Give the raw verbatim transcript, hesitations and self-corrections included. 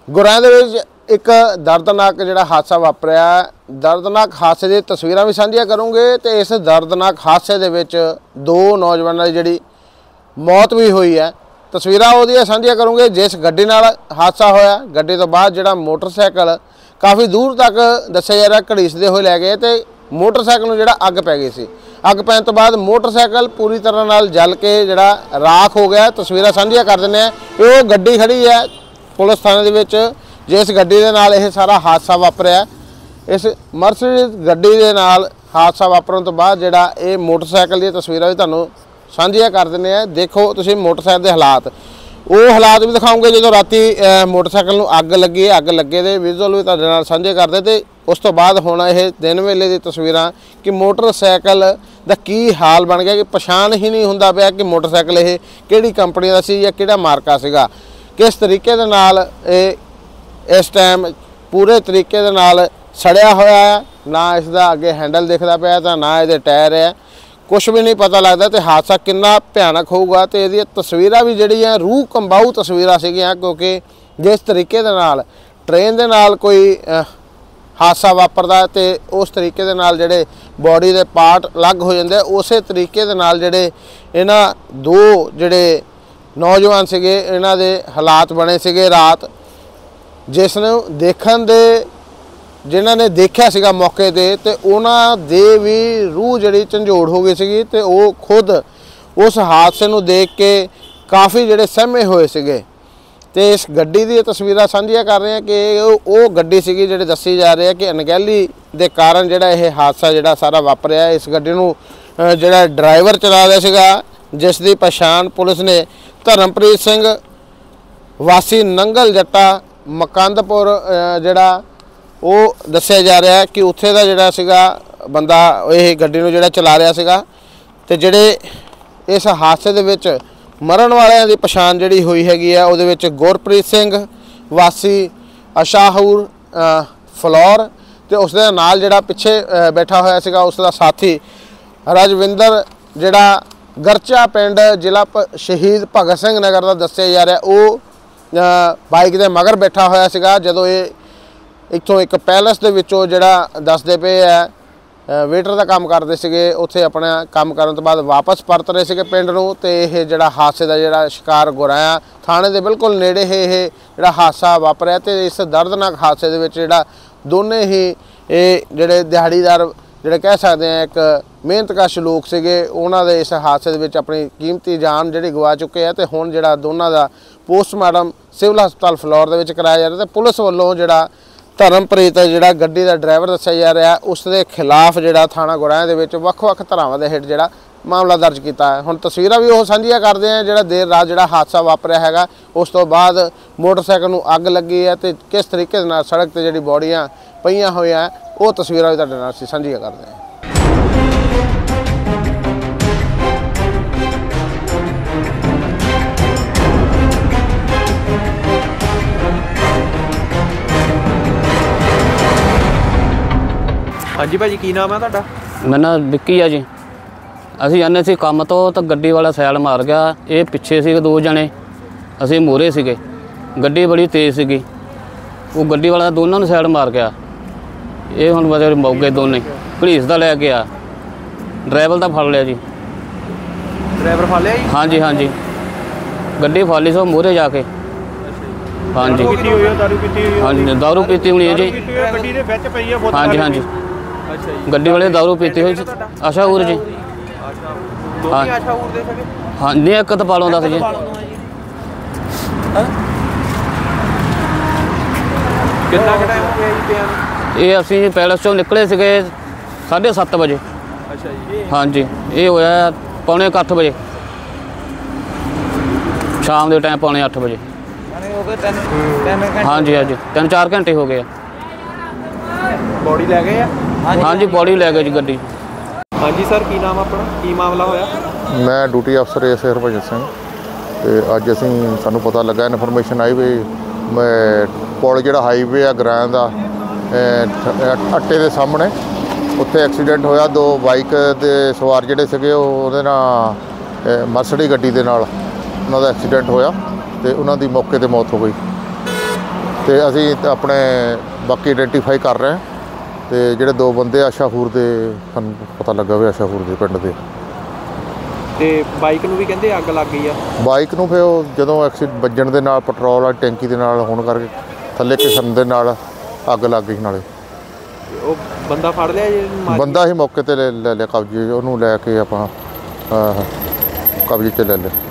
ਗੁਰਾਂ ਦੇ ਵਿੱਚ एक दर्दनाक जिहड़ा हादसा वापरिया। दर्दनाक हादसे दी तस्वीरां भी साझीआं करूँगे तो इस दर्दनाक हादसे दे विच दो नौजवानों की जिहड़ी मौत भी हुई है। तस्वीरां उहदियां साझीआं करूँगे जिस गड्डी नाल हादसा होया। गड्डी तो बाद जिहड़ा मोटरसाइकिल काफ़ी दूर तक दस्सिया जा रहा घड़ीसदे होए लै गए तो मोटरसाइकिल नूं जिहड़ा अग पै गई सी। अग पैण तो बाद मोटरसाइकिल पूरी तरह नाल जल के जिहड़ा राख हो गया। तस्वीरां साझीआं कर दिंदे आ। ये गड्डी खड़ी है पुलिस थाने दे विच जिस गड्डी दे नाल यह सारा हादसा वापरिया। इस मर्सिडीज गड्डी दे नाल हादसा वापरन तो बाद जिहड़ा ये मोटरसाइकिल दी तस्वीरां भी तुहानूं साझीआं कर दिंदे आ। देखो तुसीं मोटरसाइकिल के हालात, वो हालात भी दिखाऊंगे जो राती मोटरसाइकिल नूं अग लगी। अग लगे दे विजुअल भी तुहाडे नाल साझे करदे ते उस तो बाद हुण यह दिन वेले दी तस्वीरां कि मोटरसाइकिल दा की हाल बन गया कि पछाण ही नहीं हुंदा पिया कि मोटरसाइकिल यह किहड़ी कंपनी दा सी जां किहड़ा मार्का सीगा। किस तरीके दे नाल ये इस टाइम पूरे तरीके दे नाल सड़िया होया है। ना इसका अगे हैंडल दिखता पाया तो ना ये टायर है, कुछ भी नहीं पता लगता। तो हादसा कितना भयानक होगा। तो ये तस्वीरां भी जिहड़ियां रूह कंबाऊ तस्वीरां सीगियां क्योंकि जिस तरीके दे नाल ट्रेन दे नाल कोई हादसा वापरदा तो उस तरीके दे नाल जिहड़े बॉडी दे पार्ट अलग हो जाते उस तरीके दे नाल जिहड़े इन्हां दो जिहड़े नौजवान सीगे इन्हां दे हालात बने सीगे रात। जिसनूं देखण दे जिन्हां ने देखिया सीगा मौके ते ते उन्हां दे भी रूह जिहड़ी झंझोड़ हो गई सीगी ते वो खुद उस हादसे नूं देख के काफ़ी जिहड़े सहमे होए सीगे। ते इस गड्डी दी तस्वीरां साझीआं कर रहे हैं कि वो गड्डी सीगी जिहड़ी दस्सी जा रही है कि अणगहली दे कारण जिहड़ा यह हादसा जिहड़ा सारा वापरिया। इस गड्डी नूं जिहड़ा ड्राइवर चला रहा सीगा जिस दी पछाण पुलिस ने धर्मप्रीत सिंह वासी नंगल जट्टा मकंदपुर जिहड़ा वो दस्सिया जा रहा है कि उत्थे दा जिहड़ा सीगा बंदा यह गड्डी नूं जिहड़ा चला रहा सीगा। ते जिहड़े इस हादसे दे विच मरण वालियां दी पछाण जिहड़ी हुई हैगी है उहदे विच गुरप्रीत सिंह वासी अशाहूर फलौर ते उस दे नाल जिहड़ा पिछे बैठा होया सीगा उसदा साथी राजविंदर जिहड़ा गरचा पिंड जिला शहीद भगत सिंह नगर दा दस्सिया जा रहा। वो बाइक के मगर बैठा होया सीगा जदों ये इत्थों एक पैलेस दे विचों जिहड़ा दसदे पे है वेटर का काम करते सीगे उत्थे अपना काम करन तो बाद वापस परत रहे सीगे पिंड नूं ते इह जिहड़ा हादसे दा जिहड़ा शिकार गुराया थाणे दे बिल्कुल नेड़े इह जिहड़ा हादसा वापरिया। ते इस दर्दनाक हादसे दे विच जिहड़ा दोने ही ये जिहड़े दिहाड़ीदार जिहड़े कह सकते हैं एक मेहनतकश लोग सीगे उन्हां दे इस हादसे दे विच अपनी कीमती जान जिहड़ी गवा चुके हैं। ते हुण जिहड़ा दोनां दा पोस्टमार्टम सिविल हस्पताल फलौर दे विच कराया जा रहा। ते पुलिस वल्लों जिहड़ा धर्मप्रीत जिहड़ा गड्डी दा ड्राइवर दस्सिया जा रहा उस दे खिलाफ जिहड़ा थाणा गुराया दे विच वख-वख धरावां दे हेठ जिहड़ा मामला दर्ज किया है। हुण तस्वीरां भी वो साझीआं करदे हैं जिहड़ा देर रात जिहड़ा हादसा वापरिया हैगा उस तो बाद मोटरसाइकिल नूं अग लगी है ते किस तरीके दे नाल सड़क ते जिहड़ी बॉडियां पईयां होईयां वो तस्वीरां भी तुहाडे नाल असीं साझीआं करदे हैं। हाँ जी भाजी की नाम है तुहाडा? मेरा नाम विक्की है जी। असीं जाने सी काम तो तो गड्डी वाला सैल मार गया। ये पिछे सी दो जने असीं मोहरे सीगे गड्डी बड़ी तेज़ सीगी वो गड्डी वाला दोनों ने सैल मार गया। ये हुण बचे मौके दोने घड़ीसदा लै गया ड्राइवर दा फड़ लिया जी। ड्राइवर फड़ लिया जी? हाँ जी हाँ जी गड्डी फड़ ली सो मोहरे जाके। हाँ जी हाँ जी दारू पीती होनी है जी। हाँ जी हाँ जी गड्डी वाले दारू पीती हुई आशाहूर जी। हाँ हाँ नहीं एक तो पालों दस जी। ये असी पैलेस चों निकले सीगे साढ़े सत्त बजे। हाँ जी ये होया पौने अठ बजे शाम के टाइम पौने अठ बजे। हाँ जी हाँ जी तीन चार घंटे हो गए। बॉडी लै गए? हाँ जी बॉडी लै गए जी गड्डी। हाँ जी सर की नाम अपना की मामला होया? मैं ड्यूटी अफसर एस हरभजन सिंह ते अज असीं सानूं पता लगा इनफॉर्मेशन आई भी पुल जिहड़ा हाईवे आ गरां दा अट्टे दे सामने उत्थे एक्सीडेंट होया। दो बाइक दे सवार जिहड़े सीगे उहदे नाल मर्सिडीज गड्डी दे नाल उन्हां दा एक्सीडेंट होया ते उन्हां दी मौके ते मौत हो गई। ਤੇ ਅਸੀਂ ਆਪਣੇ ਬਾਕੀ ਆਇਡੈਂਟੀਫਾਈ ਕਰ ਰਹੇ ਹਾਂ ਤੇ ਜਿਹੜੇ ਦੋ ਬੰਦੇ ਆਸ਼ਾਪੁਰ ਦੇ ਸਾਨੂੰ ਪਤਾ ਲੱਗਾ ਵੀ ਆਸ਼ਾਪੁਰ ਦੇ ਪਿੰਡ ਦੇ। ਤੇ ਬਾਈਕ ਨੂੰ ਵੀ ਕਹਿੰਦੇ ਅੱਗ ਲੱਗ ਗਈ ਆ। ਬਾਈਕ ਨੂੰ ਫਿਰ ਉਹ ਜਦੋਂ ਐਕਸੀਡੈਂਟ ਵੱਜਣ ਦੇ ਨਾਲ ਪੈਟਰੋਲ ਵਾਲੀ ਟੈਂਕੀ ਦੇ ਨਾਲ ਹੋਣ ਕਰਕੇ ਥੱਲੇ ਘਿਸਣ ਦੇ ਨਾਲ ਅੱਗ ਲੱਗ ਗਈ। ਨਾਲੇ ਉਹ ਬੰਦਾ ਫੜ ਲਿਆ ਜੀ? ਬੰਦਾ ਹੀ ਮੌਕੇ ਤੇ ਲੈ ਲੈ ਲਿਆ ਕਬਜ਼ੇ, ਉਹਨੂੰ ਲੈ ਕੇ ਆਪਾਂ ਕਬਜ਼ੇ 'ਚ ਲੈ ਲਿਆ।